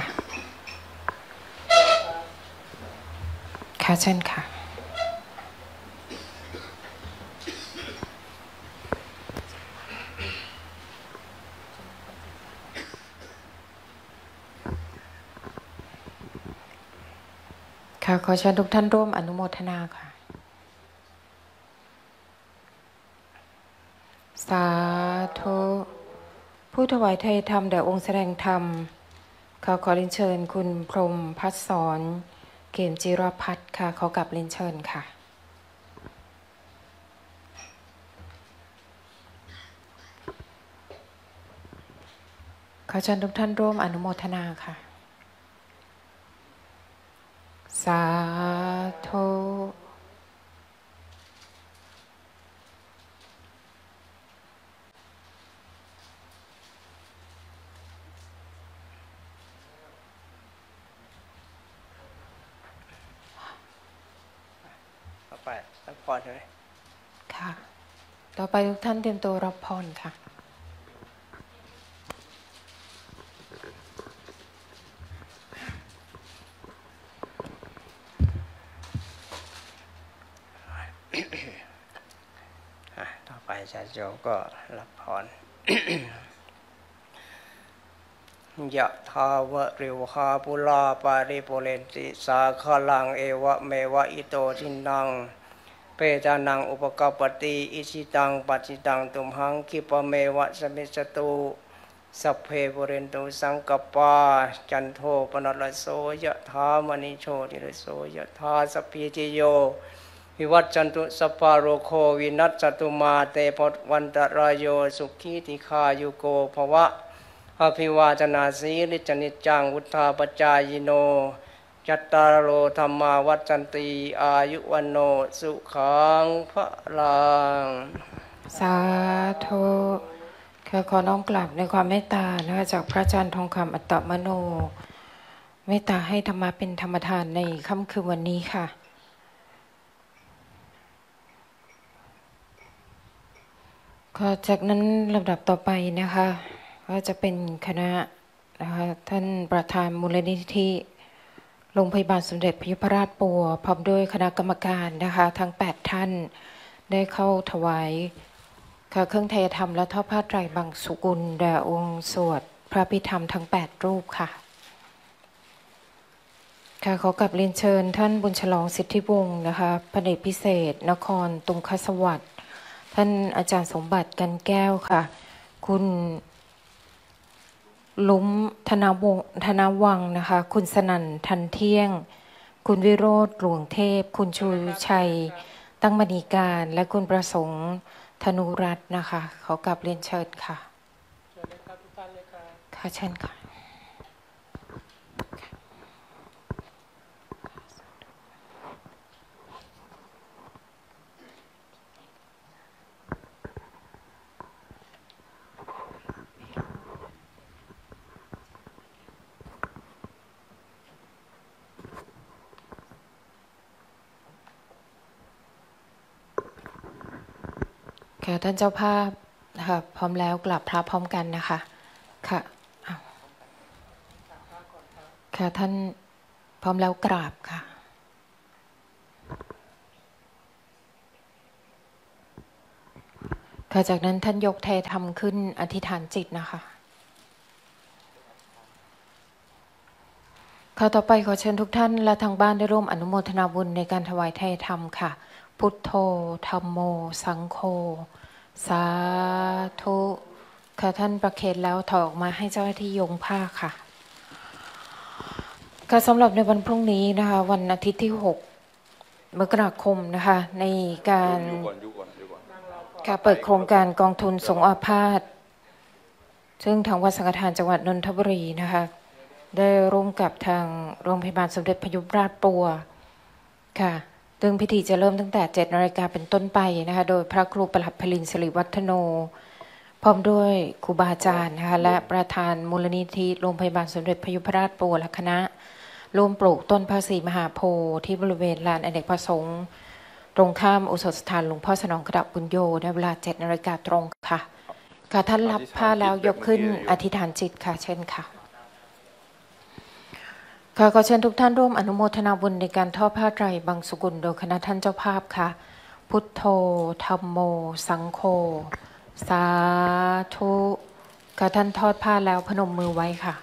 ค่ะเชิญค่ะค่ะขอเชิญทุกท่านร่วมอนุโมทนาค่ะสาธุผู้ถวายไทยธรรมแด่องค์แสดงธรรมขอขอเรียนเชิญคุณพรหมพัฒสรเกมจิรพัฒน์ค่ะขอกลับเรียนเชิญค่ะขอเชิญทุกท่านร่วมอนุโมทนาค่ะสาธุต่อไปรับพรใช่ไหมค่ะต่อไปทุกท่านเตรียมตัวรับพรค่ะต่อไปญาติโยมก็รับพร ยะทาวะริวหาปุลาปาริปุเรนติสาคลังเอวะเมวะอิโตทินังเปตานังอุปกปติอิชิตังปัจิตังตุมหังคิปะเมวะสมิสตุสัพเพปุเรนตุสังกปาจันโทปนรสโสยะถามณิโชติรสโสยะถาสัพพิติโยวิวัตจันตุสัพพะโรโควินัสจตุมาเตปวันตรายโยสุขีติขายุโกภวะอภิวาทนาสีลิจนิจจังวุธาปจายโนจัตตารโลธรรมาวัจันติอายุวันโนสุขังพลังสาธุค่ะขอน้อมกราบในความเมตตานะคะจากพระอาจารย์ทองคำอัตตมโนเมตตาให้ธรรมะเป็นธรรมทานในค่ำคืนวันนี้ค่ะก็จากนั้นลำดับต่อไปนะคะก็จะเป็นคณะนะคะท่านประธานมูลนิธิโรงพยาบาลสมเด็จพยุพราชปัวพร้อมด้วยคณะกรรมการนะคะทั้งแปดท่านได้เข้าถวายเครื่องไทยธรรมและทอดผ้าไตรบางสุกุลแด่องค์สวดพระพิธรรมทั้งแปดรูปค่ะค่ะขอกลับเรียนเชิญท่านบุญฉลองสิทธิวงศ์นะคะพระเดชพิเศษนครตุงคสวัสดิ์ท่านอาจารย์สมบัติกันแก้วค่ะคุณลุ้มธนาวงธนวังนะคะคุณสนั่นทันเที่ยงคุณวิโรธหลวงเทพคุณชูชัยตั้งมณีการและคุณประสงค์ธนุรัตน์นะคะขอกลับเรียนเชิญค่ะเชิญเลยครับทุกท่านเลยค่ะค่ะเชิญค่ะค่ะท่านเจ้าภาพนะคะพร้อมแล้วกลับพระพร้อมกันนะคะค่ะค่ะท่านพร้อมแล้วกราบค่ะค่ะจากนั้นท่านยกเทธรรมขึ้นอธิษฐานจิตนะคะค่ะต่อไปขอเชิญทุกท่านและทางบ้านได้ร่วมอนุโมทนาบุญในการถวายเทธรรมค่ะพุทโธธัมโมสังโฆสาธุค่ะท่านประเคนแล้วถอยออกมาให้เจ้าหน้าที่โยงผ้าค่ะค่ะสำหรับในวันพรุ่งนี้นะคะวันอาทิตย์ที่หกมกราคมนะคะในการค่ะเปิดโครงการกองทุนสงฆ์อาพาธซึ่งทางวัดสังฆทานจังหวัดนนทบุรีนะคะได้ร่วมกับทางโรงพยาบาลสมเด็จพยุพราชปัวค่ะซึ่งพิธีจะเริ่มตั้งแต่เจ็ดนาฬิกาเป็นต้นไปนะคะโดยพระครูประหลัดพลินสิริวัฒโนพร้อมด้วยครูบาอาจารย์นะคะและประธานมูลนิธิโรงพยาบาลสมเด็จพยุพราชปัวและคณะร่วมปลูกต้นพระศรีมหาโพธิ์ที่บริเวณลานอเนกประสงค์ตรงข้ามอุโสถสถานหลวงพ่อสนองกระดับบุญโยในเวลาเจ็ดนาฬิกาตรงค่ะค่ะท่านรับผ้าแล้วยกขึ้นอธิษฐานจิตค่ะเช่นค่ะค่ะขอเชิญทุกท่านร่วมอนุโมทนาบุญในการทอดผ้าไตรบางสุกุลโดยคณะท่านเจ้าภาพค่ะพุทโธธัมโมสังโฆสาธุค่ะท่านทอดผ้าแล้วพนมมือไว้ค่ะ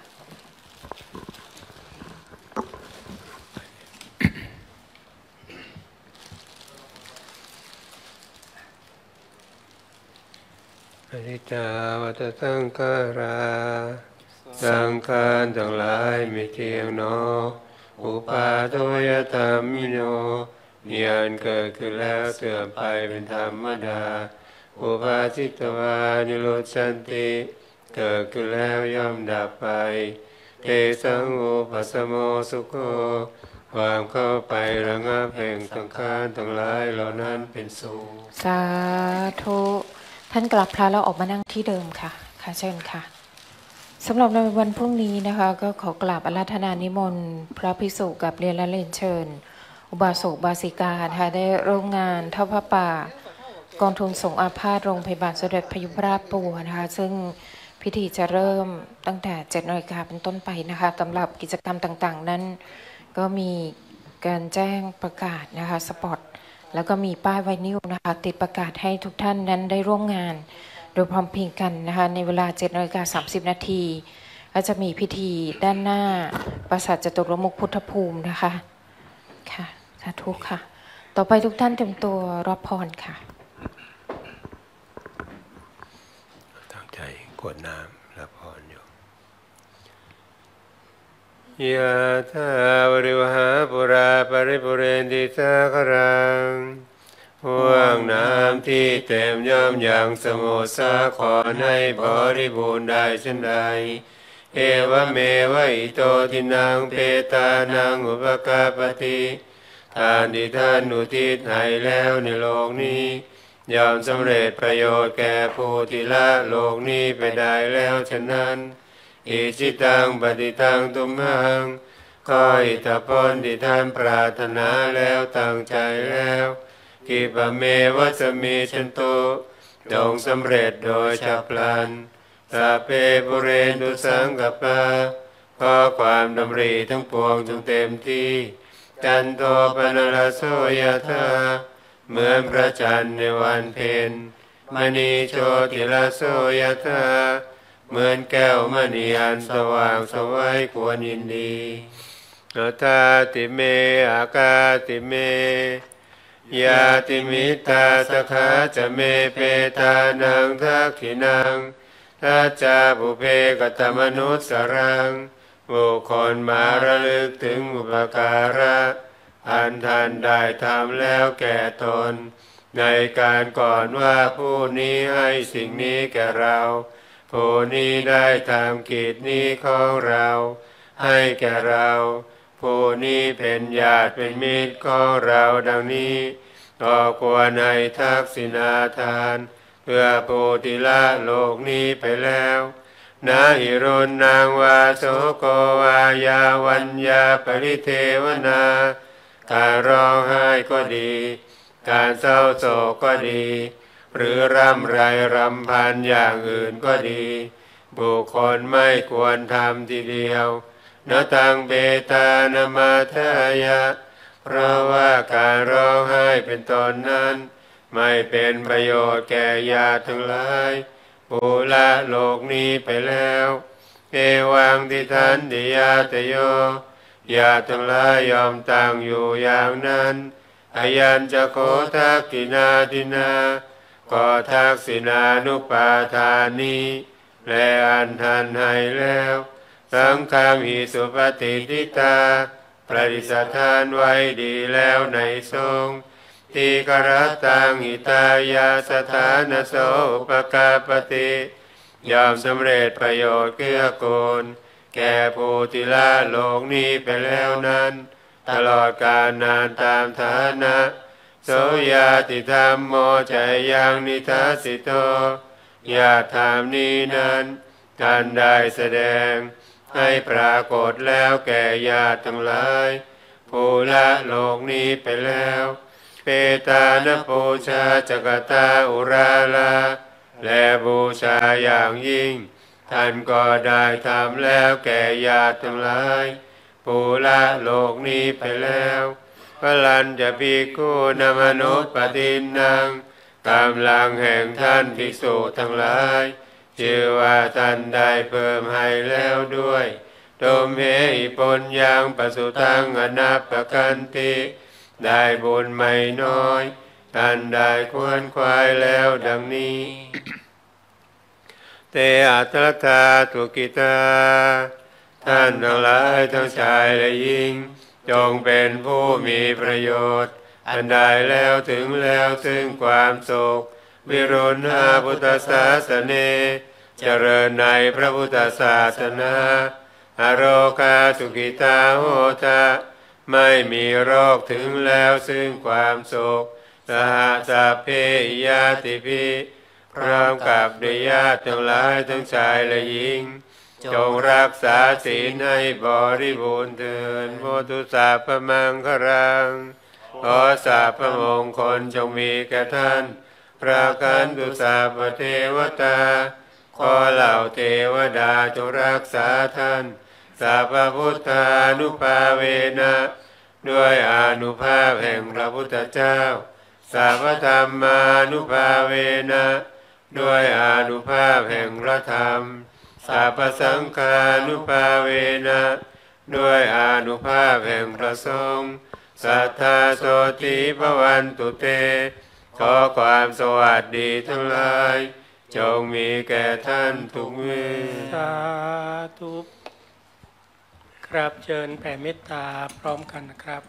อนิจจาวัฏสังขาราสังขารทั้งหลายไม่เที่ยงหนออุปาทวยธรรมิโนมีอันเกิดขึ้นแล้วเสื่อมไปเป็นธรรมดาอุปาทิตวานิโรธสันติเกิดขึ้นแล้วย่อมดับไปเตสังอุปสมโมสุโขความเข้าไประงับแห่งสังขารทั้งหลายเหล่านั้นเป็นสุขสาธุท่านกลับพระแล้วออกมานั่งที่เดิมค่ะค่ะเชิญค่ะสำหรับในวันพรุ่งนี้นะคะก็ขอกราบอาราธนานิมนต์พระภิกษุกับเรียนและเรียนเชิญอุบาสกบาสิกาค่ะได้ร่วมงานทอดผ้าป่ากองทุนสงฆ์อาพาธโรงพยาบาลสมเด็จพยุพราชปัวนะคะซึ่งพิธีจะเริ่มตั้งแต่เจ็ดนาฬิกาเป็นต้นไปนะคะสำหรับกิจกรรมต่างๆนั้นก็มีการแจ้งประกาศนะคะสปอตแล้วก็มีป้ายไวนิลนะคะติดประกาศให้ทุกท่านนั้นได้ร่วมงานโดยพร้อมเพรียงกันนะคะในเวลา เจ็ดนาฬิกาสามสิบ นาทีก็จะมีพิธีด้านหน้าปราสาทจตุรมุขพุทธภูมินะคะค่ะสาธุค่ะต่อไปทุกท่านเตรียมตัวรับพรค่ะตั้งใจขวดน้ำรับพรอยู่ยะถาวริวหาปุราปริปุเรนติสาครังห่วงน้ำที่เต็มย่อมอย่างสมุทรสาครให้บริบูรณ์ได้เช่นใดเอวเมวะอิโตทินังเปตานังอุปกาปติทานที่ท่านอุทิศให้แล้วในโลกนี้ย่อมสำเร็จประโยชน์แก่ผู้ที่ละโลกนี้ไปได้แล้วฉะนั้นอิจิตังปฏิตังตุมหังขออิทธิพลที่ท่านปรารถนาแล้วตั้งใจแล้วกิปะเมวะสมิชันโตจงสำเร็จโดยฉับพลันสัพเพปุเรนตุสังกปาขอความดำริทั้งปวงจงเต็มที่จันโทปนรสโสยธาเหมือนพระจันทร์ในวันเพ็ญมณีโชติรสโสยธาเหมือนแก้วมณีอันสว่างสวัยควรยินดีอัตตาติเมอากาติเมยาติมิตาสขาจะเมเปตานังทักขินังทัจจาบุเพกตมนุสสรังบุคคลมาระลึกถึงอุปการะอันท่านได้ทำแล้วแก่ตนในการก่อนว่าผู้นี้ให้สิ่งนี้แก่เราผู้นี้ได้ทำกิจนี้ของเราให้แก่เราผู้นี้เป็นญาติเป็นมิตรของเราดังนี้ก็ควรให้ทักษิณาทานเพื่อผู้ที่ละโลกนี้ไปแล้วนาหิรุณนางวาโสโกวายาวัญญาปริเทวนาการร้องไห้ก็ดีการเศร้าโศกก็ดีหรือร่ำไรรำพันอย่างอื่นก็ดีบุคคลไม่ควรทำทีเดียวนตังเบตานมาทายะเพราะว่าการร้องไห้เป็นตนนั้นไม่เป็นประโยชน์แก่ญาติทั้งหลายผู้ละโลกนี้ไปแล้วเอวังทิทันติยาตโยญาติทั้งหลายยอมตั้งอยู่อย่างนั้นอายัญจะโคทักกินาทินาก็ทักษิณานุปาทานีและอันทันให้แล้วสังฆามิสุปฏิทิตาประดิษฐานไว้ดีแล้วในทรงทีกรตังหิตายาสถานโสปกาปติยอมสำเร็จประโยชน์เกื้อกูลแก่ผู้ที่ละโลกนี้ไปแล้วนั้นตลอดกาลนานตามฐานะโสยาติธรรมโมจยังนิทัสสิโตญาติธรรมนี้นั้นท่านได้แสดงให้ปรากฏแล้วแก่ญาติทั้งหลายผู้ละโลกนี้ไปแล้วเปตานปูชาจักตาอุราลาและบูชาอย่างยิ่งท่านก็ได้ทำแล้วแก่ญาติทั้งหลายผู้ละโลกนี้ไปแล้วพลันจะภิกขุนมนุปตินังกำลังแห่งท่านภิกษุทั้งหลายชื่อว่าท่านได้เพิ่มให้แล้วด้วยโตมเหหิปุญญังปสุตังอนัปปกันติได้บุญไม่น้อยท่านได้ควรควายแล้วดังนี้เตอัตตาตุกิตาท่านทั้งหลายทั้งชายและหญิงจงเป็นผู้มีประโยชน์อันได้แล้วถึงแล้วซึ่งความสุขวิรุณหาพุทธศาสเนเจริญในพระพุทธศาสนาอโรคาสุกิตาโหตะไม่มีโรคถึงแล้วซึ่งความสุขสหสัพเพยาติภิพร้อมกับญาติทั้งหลายทั้งชายและหญิงจงรักษาศีลให้บริบูรณ์เถิดโมทุสัพพมังครังขอสัพพมงคลจงมีแก่ท่านพระคันตุสัพพเทวตาขอเหล่าเทวดาจงรักษาท่านสัพพพุทธานุภาเวนะด้วยอานุภาพแห่งพระพุทธเจ้าสัพพธรรมานุภาเวนะด้วยอานุภาพแห่งพระธรรมสัพพสังฆานุภาเวนะด้วยอานุภาพแห่งพระสงฆ์สัทธาโสติภวันตุเตขอความสวัสดีทั้งหลายจงมีแก่ท่านทุกเมื่อสาธุครับเชิญแผ่เมตตาพร้อมกันนะครับ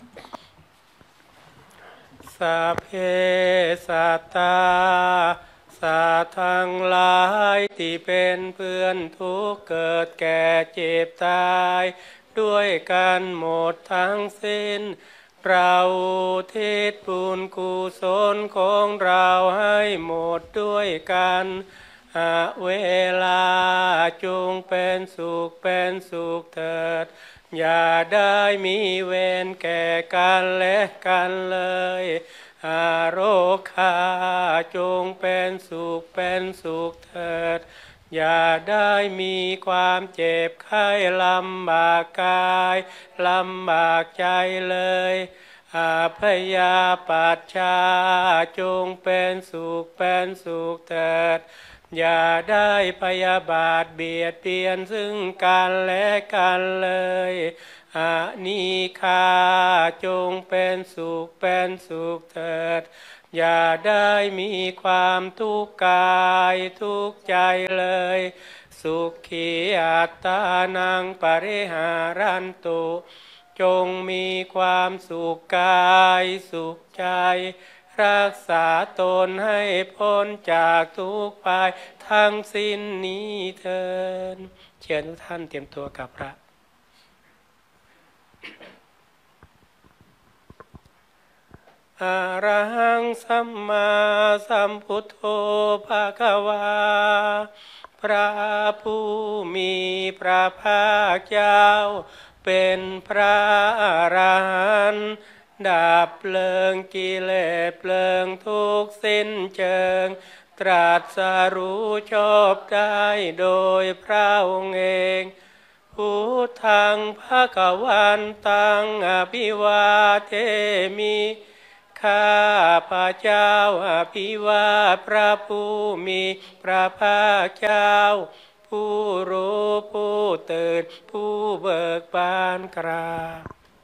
สัพเพสัตตาสัตว์ทั้งหลายที่เป็นเพื่อนทุกข์เกิดแก่เจ็บตายด้วยกันหมดทั้งสิ้นเราทิศบุญกุศลของเราให้หมดด้วยกันเวลาจงเป็นสุขเป็นสุขเถิดอย่าได้มีเวรแก่กันและกันเลยอาโรคาจงเป็นสุขเป็นสุขเถิดอย่าได้มีความเจ็บไข้ลำบากกายลำบากใจเลยอาพยาปัจฉาจงเป็นสุขเป็นสุขเถิดอย่าได้พยาบาทเบียดเบียนซึ่งกันและกันเลยอานิคาจงเป็นสุขเป็นสุขเถิดอย่าได้มีความทุกข์กายทุกข์ใจเลยสุขีอัตตานังปริหารันตุจงมีความสุขกายสุขใจรักษาตนให้พ้นจากทุกข์ภัยทั้งสิ้นนี้เถิดเชิญทุกท่านเตรียมตัวกับพระอะระหังสัมมาสัมพุทโธภะคะวาพระผู้มีพระภาคเจ้าเป็นพระอรหันต์ดับเพลิงกิเลสเพลิงทุกข์สิ้นเชิงตรัสรู้ชอบได้โดยพระองค์เองพุทธังภคะวันตังอภิวาเทมิข้าพระเจ้าอภิวาทพระผู้มีพระภาคเจ้าผู้รู้ผู้ตื่นผู้เบิกบานกราบ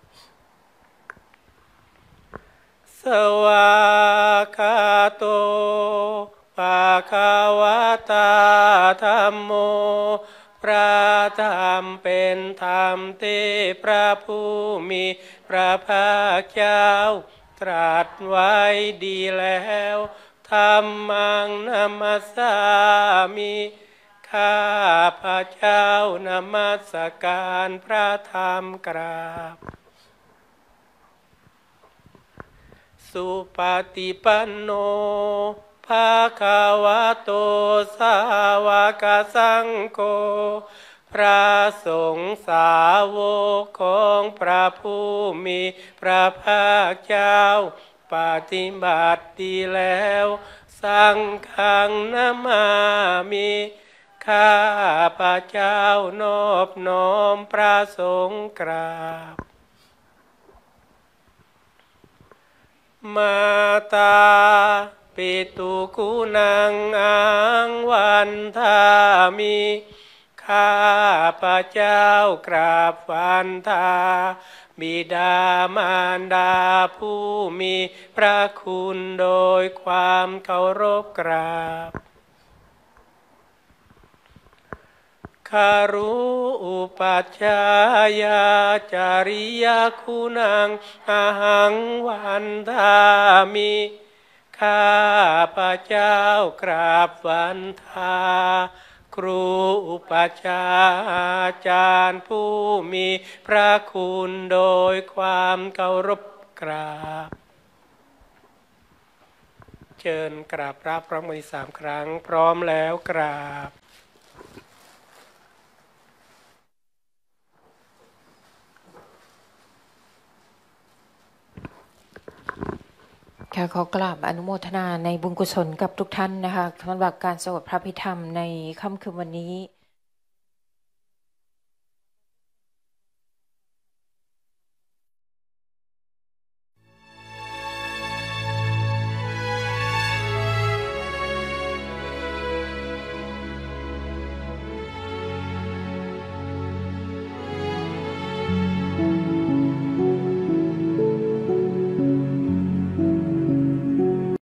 สวากขาโตภะคะวะตาธัมโมพระธรรมเป็นธรรมที่พระผู้มีพระภาคเจ้าตรัสไว้ดีแล้วธัมมังนัมมัสสามิข้าพระเจ้านมัสการพระธรรมกราบสุปฏิปันโนภะคะวะโตสาวกสังโฆพระสงฆ์สาวกของพระผู้มีพระภาคเจ้าปฏิบัติดีแล้วสังฆังนามามิข้าพระเจ้านอบน้อมพระสงฆ์กราบมาตาปิตุกุนังอังวันทามิข้าพระเจ้ากราบวันทาบิดามารดาผู้มีพระคุณโดยความเคารพกราบคารุอุปัชฌายาจาริยคุณังอาหังวันทามิข้าพระเจ้ากราบวันทาครูอุปัชฌาย์อาจารย์ผู้มีพระคุณโดยความเคารพกราบเชิญกราบพระพร้อมกันสามครั้งพร้อมแล้วกราบค่ะขอกราบอนุโมทนาในบุญกุศลกับทุกท่านนะคะสำหรับการสวดพระพิธรรมในค่ำคืนวันนี้